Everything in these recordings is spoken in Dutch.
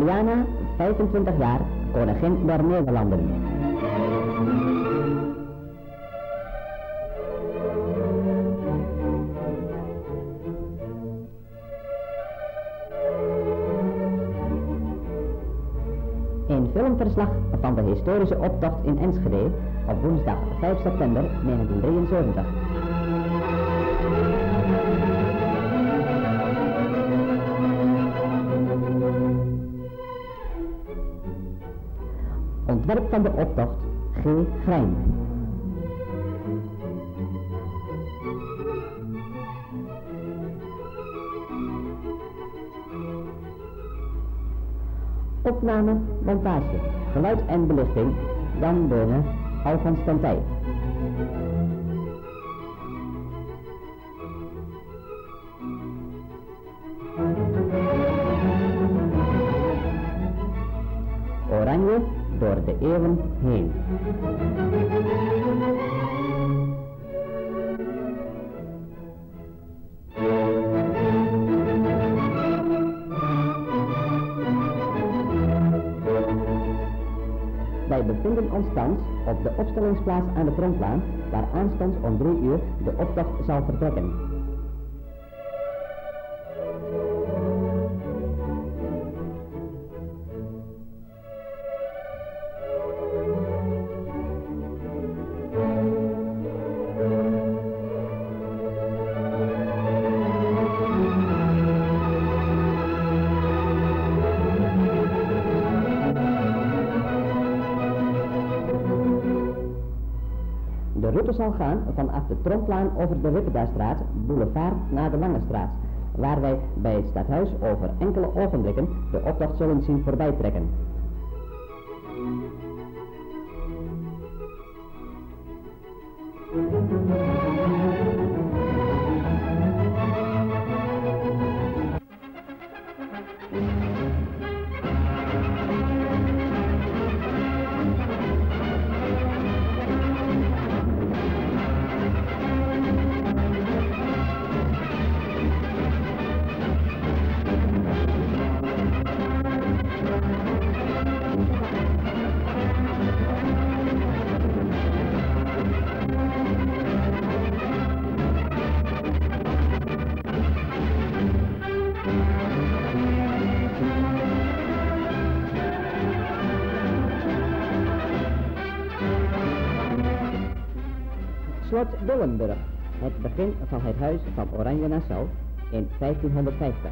Juliana, 25 jaar, koningin der Nederlanden. Een filmverslag van de historische optocht in Enschede op woensdag 5 september 1973. Ontwerp van de optocht G. Grijn. Opname, montage, geluid en belichting, Jan Beune, Alfons Tentij. Oranje door de eeuwen heen. Wij bevinden ons thans op de opstellingsplaats aan de Tromplaan, waar aanstonds om 3 uur de optocht zal vertrekken. De route zal gaan vanaf de Tromplaan over de Ripperdastraat, boulevard naar de Lange Straat, waar wij bij het stadhuis over enkele ogenblikken de optocht zullen zien voorbijtrekken. Slot Dillenburg, het begin van het huis van Oranje-Nassau in 1550.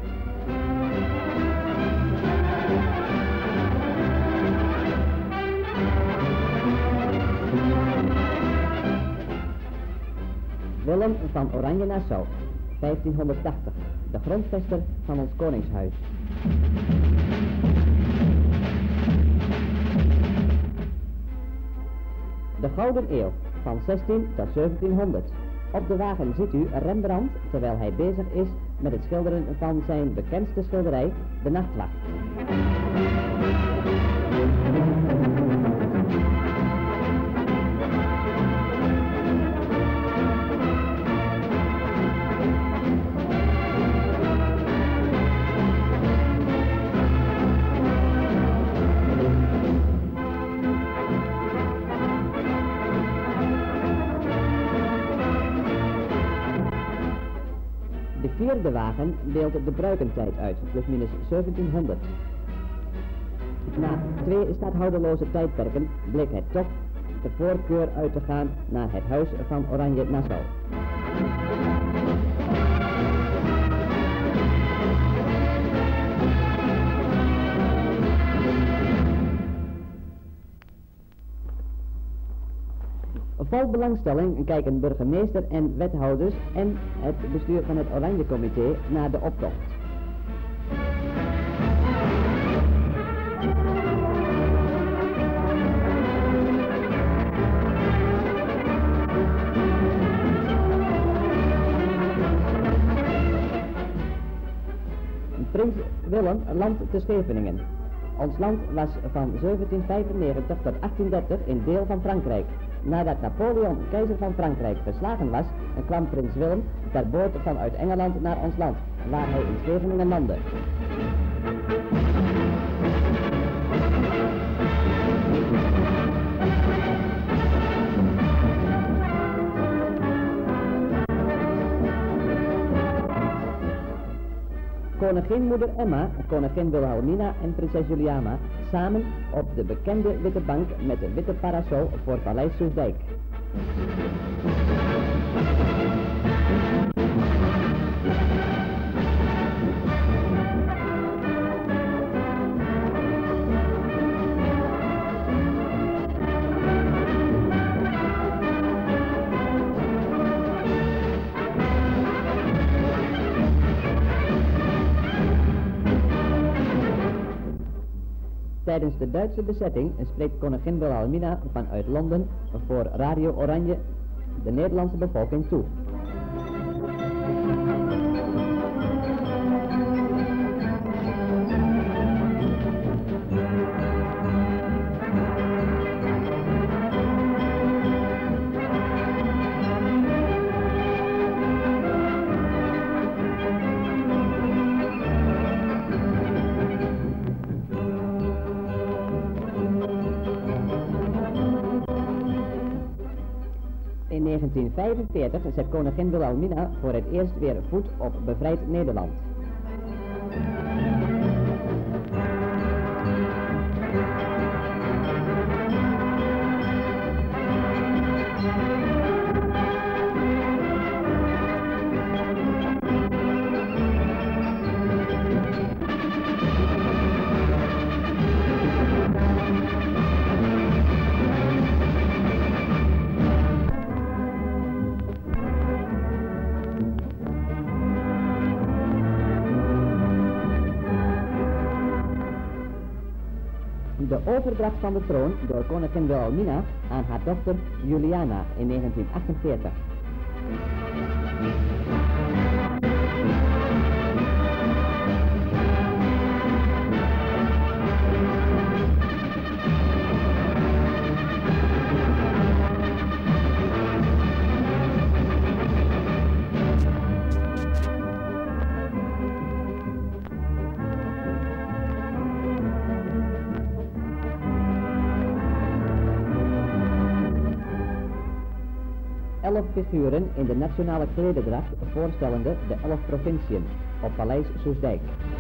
Willem van Oranje-Nassau, 1580, de grondvester van ons koningshuis. De Gouden Eeuw, van 16 tot 1700. Op de wagen ziet u Rembrandt, terwijl hij bezig is met het schilderen van zijn bekendste schilderij, De Nachtwacht. De vierde wagen deelt de bruikentijd uit, plusminus 1700. Na 2 stadhouderloze tijdperken bleek het toch de voorkeur uit te gaan naar het huis van Oranje-Nassau. Vol belangstelling kijken burgemeester en wethouders en het bestuur van het Oranje Comité naar de optocht. Prins Willem landt te Scheveningen. Ons land was van 1795 tot 1830 een deel van Frankrijk. Nadat Napoleon, keizer van Frankrijk, verslagen was, kwam prins Willem ter boot vanuit Engeland naar ons land, waar hij in Scheveningen landde. koninginmoeder Emma, koningin Wilhelmina en prinses Juliana samen op de bekende witte bank met de witte parasol voor Paleis Soestdijk. Tijdens de Duitse bezetting spreekt koningin Wilhelmina vanuit Londen voor Radio Oranje de Nederlandse bevolking toe. In 1945 zet koningin Wilhelmina voor het eerst weer voet op bevrijd Nederland. De overdracht van de troon door koningin Wilhelmina aan haar dochter Juliana in 1948. Figuren in de nationale klededracht voorstellende de 11 provinciën op Paleis Soestdijk.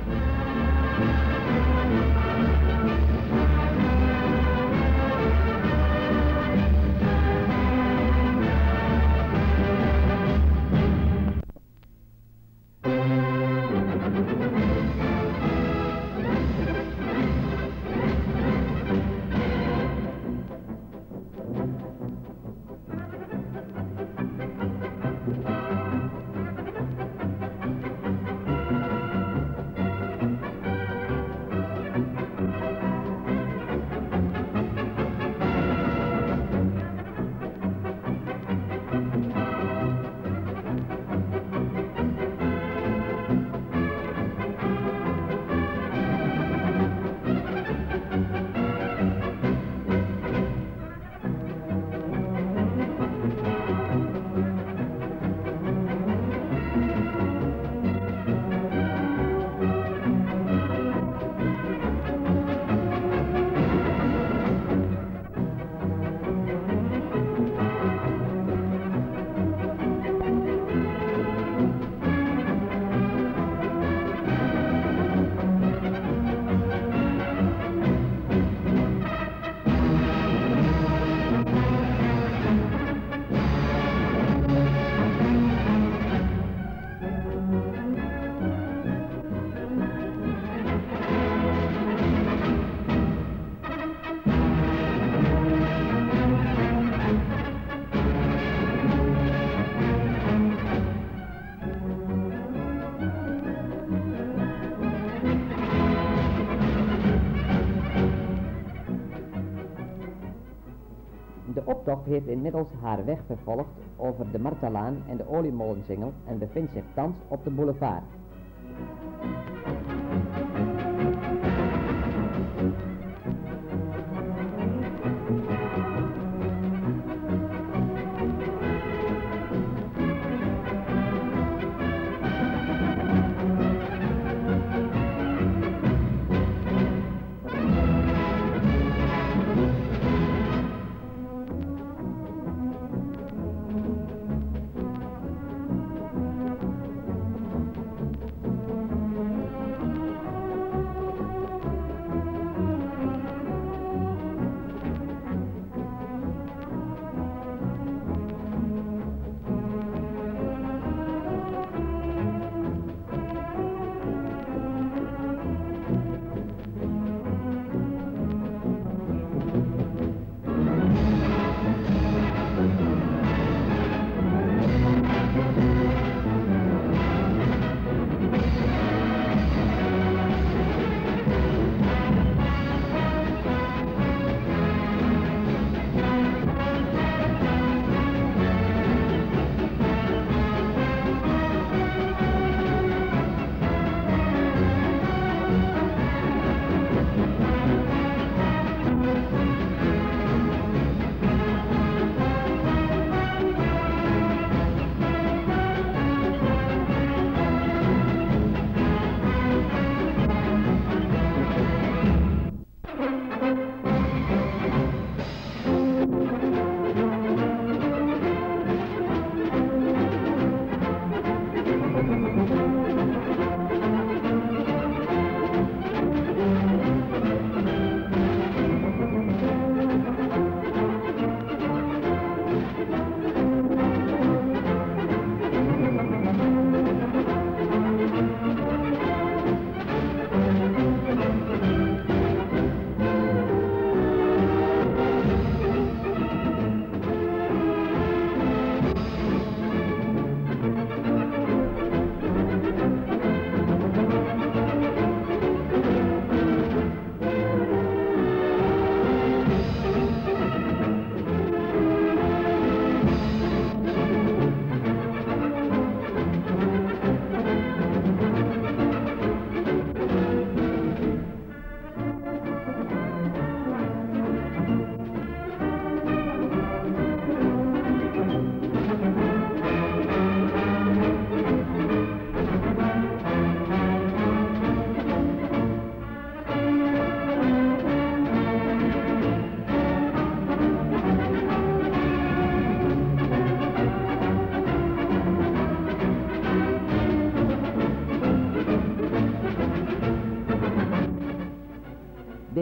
De optocht heeft inmiddels haar weg vervolgd over de Martelaan en de Oliemolensingel en bevindt zich thans op de boulevard.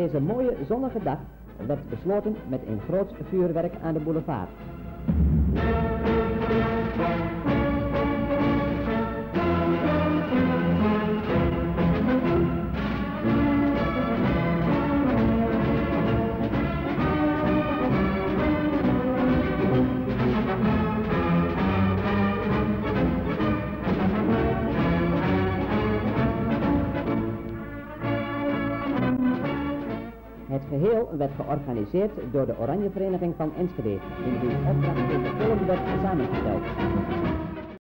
deze mooie zonnige dag werd besloten met een groot vuurwerk aan de boulevard. Het geheel werd georganiseerd door de Oranje Vereniging van Enschede, in wiens opdracht deze film werd samengesteld.